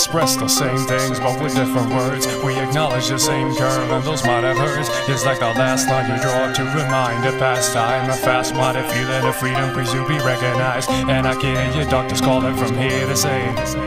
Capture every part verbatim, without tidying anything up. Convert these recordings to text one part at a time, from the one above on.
express the same things, but with different words. We acknowledge the same curve, and those might have hurts. It's like the last line you draw to remind a past time. A fast-minded feeling of freedom, please you be recognized. And I can hear your doctors calling from here to say,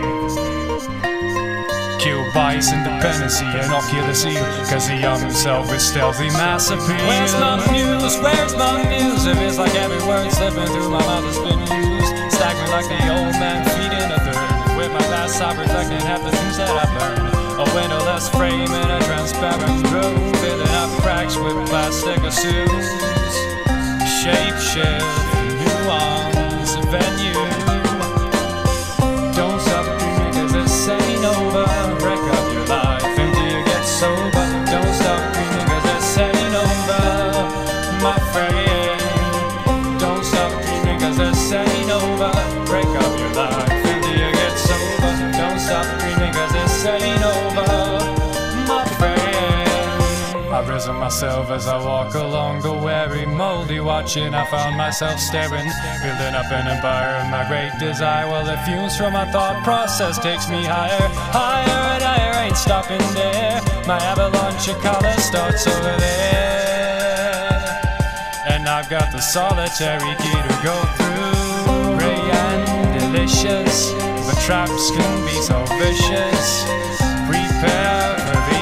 kill bias, independency, and I'll kill the seal, cause the young himself is stealthy mass appeal. Where's my muse? Where's my muse? If it's like every word slipping through my mouth has been used, staggering like the old man feeding a third. With my past I reflecting half the things that I've learned. A windowless frame in a transparent room, filling up cracks with plastic assumes. Shape shift, nuance, venue. Don't stop dreaming cause this ain't over. Break up your life until you get sober. Don't stop dreaming cause this ain't over, my friend. Don't stop dreaming cause this ain't over. Break up your life until you get sober. Don't stop dreaming cause this ain't over, my friend. I've risen myself as I walk along the weary, moldy watching. I found myself staring, building up an empire of my great desire. Well, the fumes from my thought process takes me higher, higher and higher, ain't stopping there. My avalanche of color starts over there, and I've got the solitary key to go through. Ray and delicious, but traps can be so vicious. Prepare for the